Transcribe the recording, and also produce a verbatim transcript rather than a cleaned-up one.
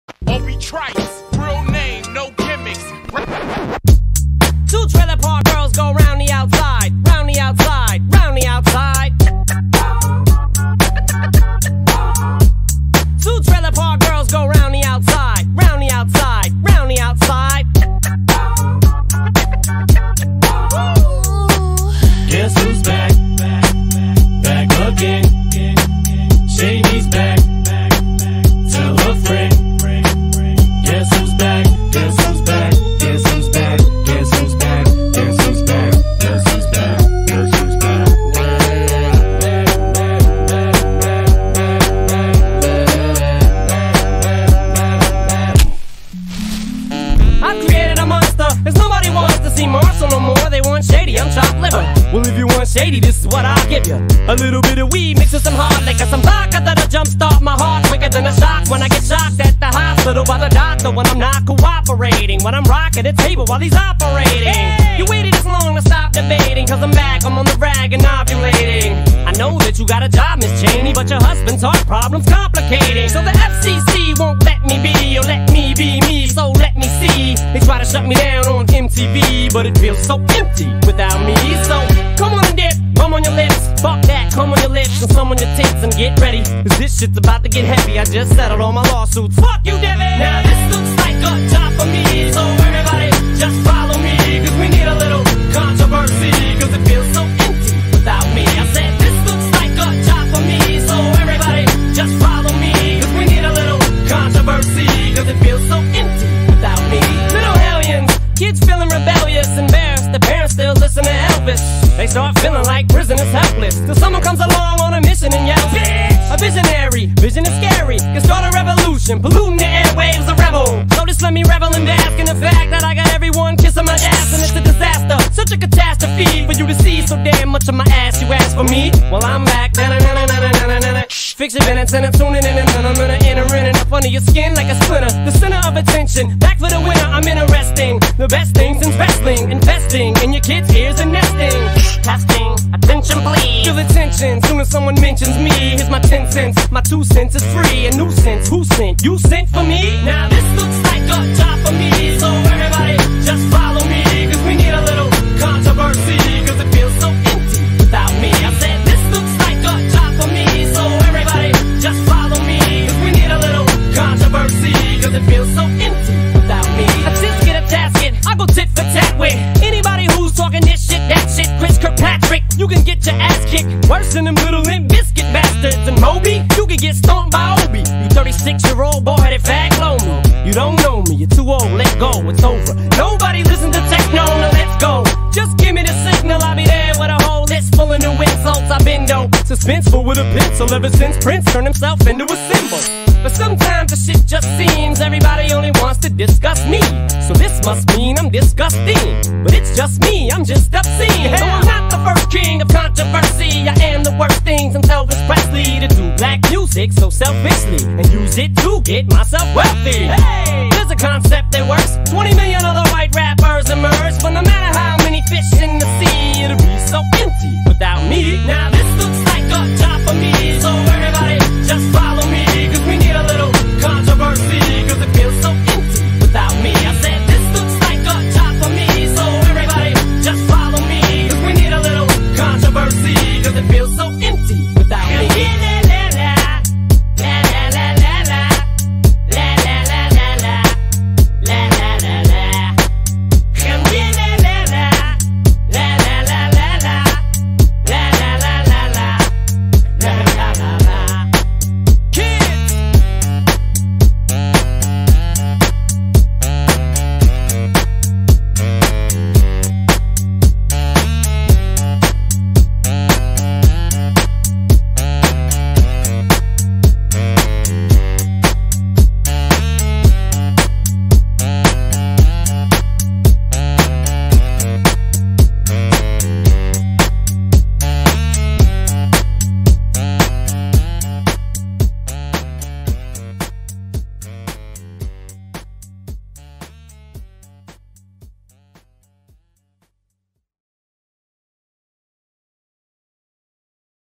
Or be trice, real name, no gimmicks. Two trailer park girls go round the outside, round the outside, round the outside. Two trailer park girls go round the outside, round the outside, round the outside. Guess who's back? Back again. Shady's back. Tell a friend. Guess who's back? Guess who's back? Guess who's back? Guess who's back? Guess who's back? Guess who's back? Guess who's back? I've created a monster, cause nobody wants to see Marshall no more. They want Shady, I'm chopped liver. Well, if you want Shady, this is what I'll give you. A little bit of weed mixed with some hard liquor, some vodka that'll jumpstart my heart quicker than a shock when I get shocked at the hospital by the doctor when I'm not cooperating. When I'm rocking the table while he's operating. Hey! You waited this long to stop debating, cause I'm back, I'm on the rag and ovulating. I know that you got a job, Miss Cheney, but your husband's heart problem's complicating. So the F C C won't let me be, or let me be me, so let me see. They try to shut me down on M T V, but it feels so empty without me. So come on and dip, come on your lips, fuck that, come on your lips and some on your tits and get ready, cause this shit's about to get heavy. I just settled all my lawsuits, fuck you, Debbie. Now this looks like a job for me, so everybody just follow me, cause we need a little controversy, cause it feels so empty without me. I said this looks like a job for me, so everybody just follow me, cause we need a little controversy, cause it feels so empty without me. Little hellions, kids feeling rebellious, embarrassed, the parents still listen to Elvis. They start feeling like prisoners helpless, till someone comes along on a mission and yells, bitch! A visionary, vision is scary, can start a revolution, polluting the airwaves, a rebel. So just let me revel and bask in the fact that I got everyone kissing my ass, and it's a disaster, such a catastrophe for you to see so damn much of my ass. You ask for me, well I'm back. Fix your minutes and I'm tuning in, and then I'm gonna enter in and up under your skin like a splinter. The center of attention, back for the winner. I'm interesting, the best things in wrestling, investing in your kids' ears and nesting. Testing, attention please. Feel the tension, soon as someone mentions me. Here's my ten cents, my two cents is free. A nuisance, who sent? You sent for me? Now this looks like a job for me, so everybody just follow me, cause we need a little controversy, cause it feels so empty without me. I said this looks like a job for me, so everybody just follow me, cause we need a little controversy, cause it feels so empty without me. I just get a tasket, I go tit for tat with anybody who's talking this shit, that shit. Chris Kirkpatrick, you can get your ass kicked worse than them little Limp Biscuit bastards. And Moby, you can get stomped by Obi. You thirty-six year old boy that fag blow me. You don't know me, you're too old, let go, it's over. Nobody listen to techno, now let's go. Just give me the signal, I'll be there with a whole list full of new insults. I've been dope, suspenseful with a pencil ever since Prince turned himself into a symbol. But sometimes the shit just seems everybody only wants to discuss me. So this must mean I'm disgusting, but it's just me, I'm just obscene. So I'm not the first king of controversy, I am the worst thing since Elvis Presley to do black music so selfishly and use it to get myself wealthy. Hey, there's a concept that works, twenty million other white rappers emerge, but no matter how many fish in the sea, it'll be so empty without me. Now this looks like a job for me, so